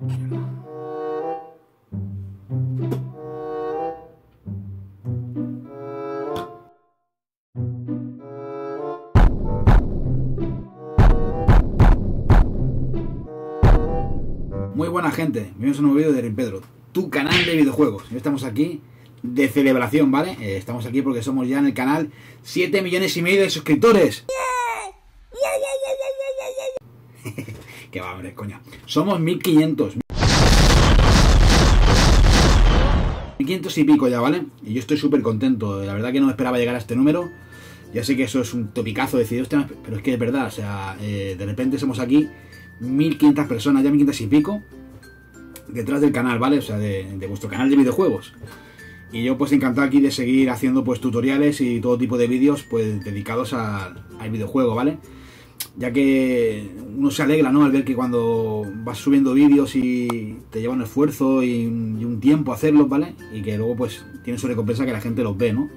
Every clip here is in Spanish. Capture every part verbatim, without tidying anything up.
Muy buena gente, bienvenidos a un nuevo vídeo de Rimpedro, tu canal de videojuegos. Hoy estamos aquí de celebración, ¿vale? Eh, estamos aquí porque somos ya en el canal siete millones y medio de suscriptores. Que va, hombre, coña. Somos mil quinientos. mil quinientos y pico ya, ¿vale? Y yo estoy súper contento. La verdad que no esperaba llegar a este número. Ya sé que eso es un topicazo decir, hostia, pero es que es verdad. O sea, eh, de repente somos aquí mil quinientas personas, ya mil quinientos y pico detrás del canal, ¿vale? O sea, de, de vuestro canal de videojuegos. Y yo pues encantado aquí de seguir haciendo pues tutoriales y todo tipo de vídeos pues dedicados a, al videojuego, ¿vale? Ya que uno se alegra, ¿no? Al ver que cuando vas subiendo vídeos y te lleva un esfuerzo y, y un tiempo hacerlos, ¿vale? Y que luego pues tiene su recompensa que la gente los ve, ¿no?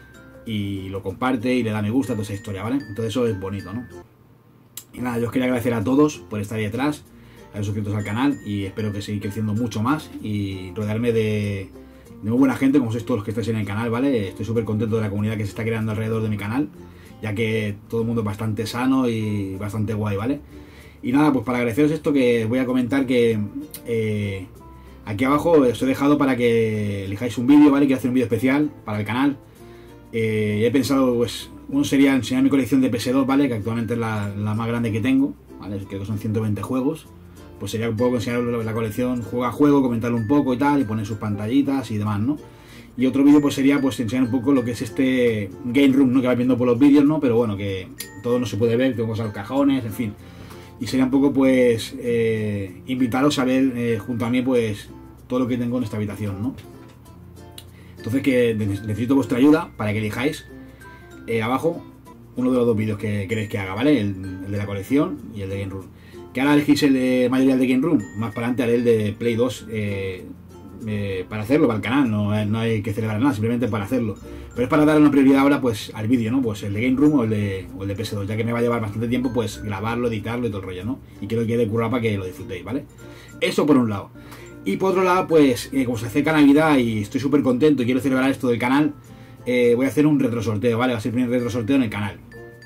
Y lo comparte y le da me gusta a toda esa historia, ¿vale? Entonces eso es bonito, ¿no? Y nada, yo os quería agradecer a todos por estar ahí detrás, a los suscritos al canal, y espero que siga creciendo mucho más y rodearme de, de muy buena gente como sois todos los que estáis en el canal, ¿vale? Estoy súper contento de la comunidad que se está creando alrededor de mi canal, ya que todo el mundo es bastante sano y bastante guay, ¿vale? Y nada, pues para agradeceros esto que os voy a comentar que eh, aquí abajo os he dejado para que elijáis un vídeo, ¿vale? Quiero hacer un vídeo especial para el canal. Eh, he pensado, pues, uno sería enseñar mi colección de P S dos, ¿vale? Que actualmente es la, la más grande que tengo, ¿vale? Creo que son ciento veinte juegos. Pues sería un poco enseñar la colección juego a juego, comentarlo un poco y tal, y poner sus pantallitas y demás, ¿no? Y otro vídeo pues sería pues enseñar un poco lo que es este Game Room, ¿no? Que vais viendo por los vídeos, ¿no? Pero bueno, que todo no se puede ver, tengo cosas, cajones, en fin. Y sería un poco pues eh, invitaros a ver eh, junto a mí pues todo lo que tengo en esta habitación, ¿no? Entonces que necesito vuestra ayuda para que elijáis eh, abajo uno de los dos vídeos que queréis que haga, ¿vale? El, el de la colección y el de Game Room. Que ahora elegís el de mayoría el de Game Room, más para adelante haré el de Play dos eh, eh, para hacerlo, para el canal, no, no hay que celebrar nada, simplemente para hacerlo. Pero es para dar una prioridad ahora pues al vídeo, ¿no? Pues el de Game Room o el de, o el de P S dos, ya que me va a llevar bastante tiempo pues grabarlo, editarlo y todo el rollo, ¿no? Y quiero que quede currado para que lo disfrutéis, ¿vale? Eso por un lado. Y por otro lado, pues eh, como se acerca Navidad y estoy súper contento y quiero celebrar esto del canal, eh, voy a hacer un retro sorteo, ¿vale? Va a ser el primer retro sorteo en el canal.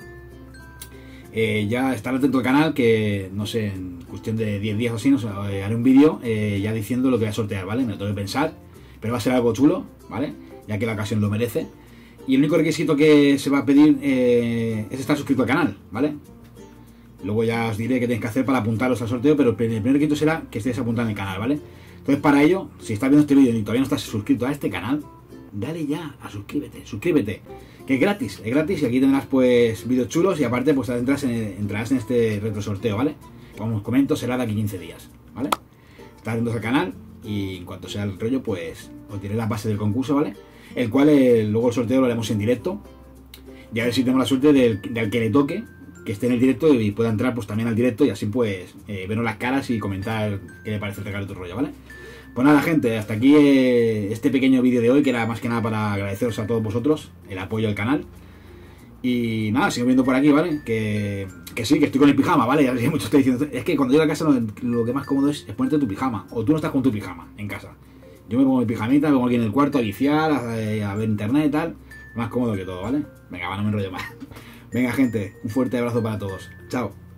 Eh, ya estar atento al canal, que no sé, en cuestión de diez días o así, no sé, eh, haré un vídeo eh, ya diciendo lo que voy a sortear, ¿vale? Me lo tengo que pensar, pero va a ser algo chulo, ¿vale? Ya que la ocasión lo merece. Y el único requisito que se va a pedir eh, es estar suscrito al canal, ¿vale? Luego ya os diré qué tenéis que hacer para apuntaros al sorteo, pero el primer requisito será que estéis apuntados en el canal, ¿vale? Entonces para ello, si estás viendo este vídeo y todavía no estás suscrito a este canal, dale ya a suscríbete, suscríbete, que es gratis, es gratis y aquí tendrás pues vídeos chulos y aparte pues entras en, entrarás en este retro sorteo, ¿vale? Como os comento, será de aquí quince días, ¿vale? Estás atentos al canal y en cuanto sea el rollo pues os diré las bases del concurso, ¿vale? El cual eh, luego el sorteo lo haremos en directo y a ver si tengo la suerte del, del que le toque, que esté en el directo y pueda entrar pues también al directo y así pues eh, vernos las caras y comentar qué le parece el regalo y todo el rollo, ¿vale? Pues nada gente, hasta aquí eh, este pequeño vídeo de hoy, que era más que nada para agradeceros a todos vosotros el apoyo al canal. Y nada, sigo viendo por aquí, ¿vale? Que, que sí, que estoy con el pijama, ¿vale? Ya sé que muchos estáis diciendo, es que cuando llego a casa lo, lo que más cómodo es, es ponerte tu pijama, o tú no estás con tu pijama en casa. Yo me pongo mi pijamita, me pongo aquí en el cuarto a viciar, a, a ver internet y tal, más cómodo que todo, ¿vale? Venga, va, no me enrollo más. Venga gente, un fuerte abrazo para todos, chao.